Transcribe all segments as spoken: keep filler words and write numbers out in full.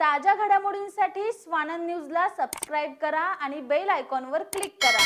ताज्या घडामोडींसाठी स्वानंद न्यूजला सबस्क्राइब करा आणि बेल आयकॉनवर क्लिक करा।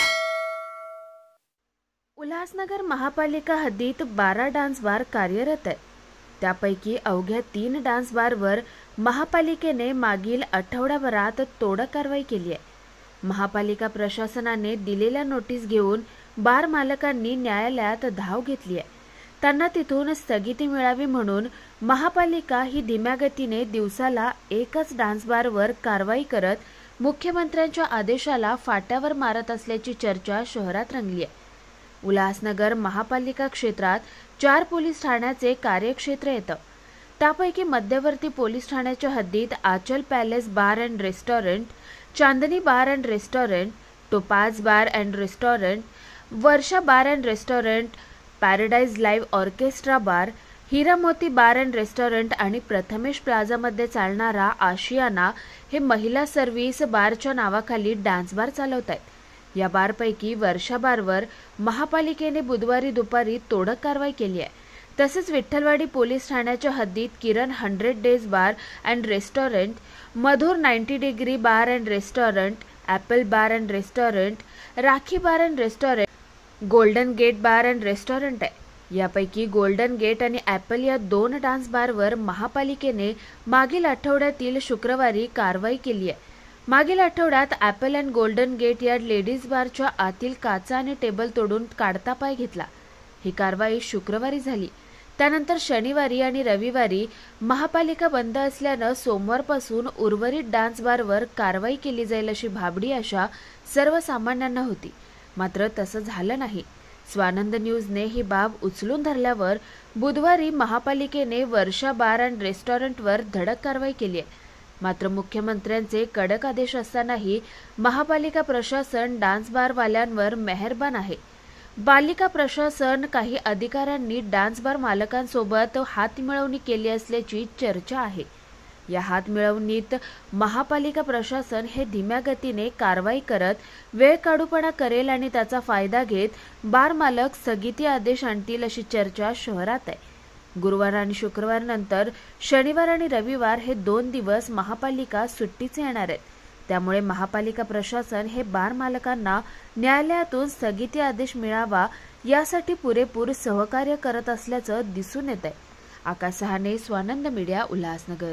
उल्हासनगर महापालिका हद्दीत बारा डान्स बार कार्यरत आहेत। त्यापैकी अवघ्या तीन डान्स बारवर महापालिकेने मागील आठवड्याभरात तोडक कारवाई केली आहे। महापालिका प्रशासनाने दिलेल्या नोटीस घेऊन बार मालकांनी न्यायालयात धाव घेतली आहे। त्यांना तिथून स्थगिती मिळावी म्हणून महापालिका ही धीम्या गतीने दिवसाला एकच डान्स बारवर कारवाई करत मुख्यमंत्र्यांच्या आदेशाला फाट्यावर मारत असल्याची चर्चा शहरात रंगली आहे। उल्हासनगर महापालिका क्षेत्रात चार पोलीस ठाण्याचे कार्यक्षेत्र येतं। त्यापैकी मध्यवर्ती पोलीस ठाण्याच्या हद्दीत Aachal palace bar and restaurant, Chandni bar and restaurant, topaz bar and restaurant, Varsha bar and restaurant, paradise live orchestra bar, Hiramoti bar and restaurant आणि प्रथमेश प्लाझामध्ये चालणारा आशियाना हे महिला सर्व्हिस बारच्या नावाखाली डान्स बार चालवत आहेत। या बारपैकी वर्षा बारवर महापालिकेने बुधवारी दुपारी तोडक कारवाई केली आहे। तसेच विठ्ठलवाडी पोलीस ठाण्याच्या हद्दीत Kiran hundred days bar and restaurant, Madhur ninety degree bar and restaurant, apple bar and restaurant, Rakhi bar and restaurant, golden gate bar and restaurant आहे। यापैकी गोल्डन गेट आणि ॲपल या दोन डान्स बारवर महापालिकेने मागील आठवड्यातील शुक्रवारी कारवाई केली आहे। मागील आठवड्यात ॲपल अँड गोल्डन गेट या लेडीज बारच्या आतील काचा आणि टेबल तोडून काढता पाय घेतला। ही कारवाई शुक्रवारी झाली। त्यानंतर शनिवारी आणि रविवारी महापालिका बंद असल्यानं सोमवारपासून उर्वरित डान्स बारवर कारवाई केली जाईल अशी भाबडी आशा सर्वसामान्यांना होती। मात्र तसं झालं नाही। स्वानंद न्यूजने ही बाब उचलून धरल्यावर बुधवारी महापालिकेने वर्षा बार अँड रेस्टॉरंटवर धडक कारवाई केली आहे। मात्र मुख्यमंत्र्यांचे कडक आदेश असतानाही महापालिका प्रशासन डान्स बारवाल्यांवर मेहरबान आहे। पालिका प्रशासन काही अधिकाऱ्यांनी डान्स बार मालकांसोबत हातमिळवणी केली असल्याची चर्चा आहे। या हातमिळवणीत महापालिका प्रशासन हे धीम्या गतीने कारवाई करत वेळ काढूपणा करेल आणि त्याचा फायदा घेत बार मालक स्थगिती आदेश आणतील अशी चर्चा शहरात आहे। गुरुवार आणि शुक्रवार नंतर शनिवार आणि रविवार हे दोन दिवस महापालिका सुट्टीचे येणार आहेत। त्यामुळे महापालिका प्रशासन हे बार मालकांना न्यायालयातून स्थगिती आदेश मिळावा यासाठी पुरेपूर सहकार्य करत असल्याचं दिसून येत आहे। Akash Sahane, Swanand media, Ulhasnagar.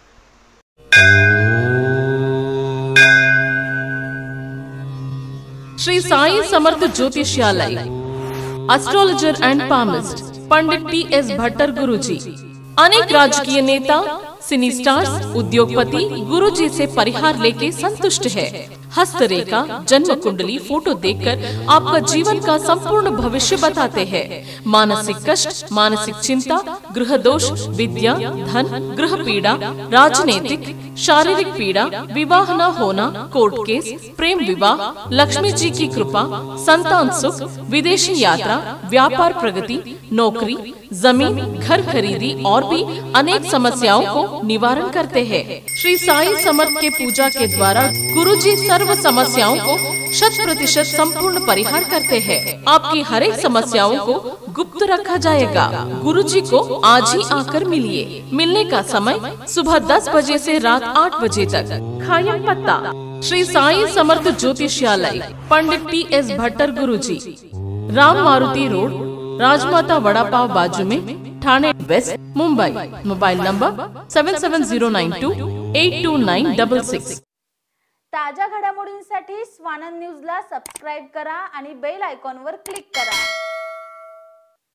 Shri Sai Samarth Jyotishalaya, astrologer and palmist Pandit T S Bhattar Guruji. अनेक राजकीय नेता, सिनी स्टार्स, उद्योगपति गुरुजी से परिहार लेके संतुष्ट है। हस्तरेखा, जन्म कुंडली, फोटो देखकर आपका जीवन का संपूर्ण भविष्य बताते हैं। मानसिक कष्ट, मानसिक चिंता, गृह दोष, विद्या, धन, गृह पीड़ा, राजनीतिक, शारीरिक पीड़ा, विवाह न होना, कोर्ट केस, प्रेम विवाह, लक्ष्मी जी की कृपा, संतान सुख, विदेशी यात्रा, व्यापार प्रगति, नौकरी, जमीन, घर खरीदी और भी अनेक समस्याओं को निवारण करते हैं। श्री साई समर्थ के पूजा के द्वारा गुरुजी सर्व समस्याओं को शत प्रतिशत संपूर्ण परिहार करते हैं। आपकी हर एक समस्याओं को गुप्त रखा जाएगा। गुरुजी को आज ही आकर मिलिए। मिलने का समय सुबह दस बजे से रात आठ बजे तक। खायम पत्ता Shri Sai Samarth Jyotishalaya, Pandit T S Bhattar Guruji, Ram Maruti road, Rajmata vada pav बाजू में, Thane west, Mumbai. Mobile number seven seven zero nine two eight two nine double six. ताज्या घडामोडींसाठी स्वानंद न्यूजला सबस्क्राइब करा आणि बेल आयकॉनवर क्लिक करा।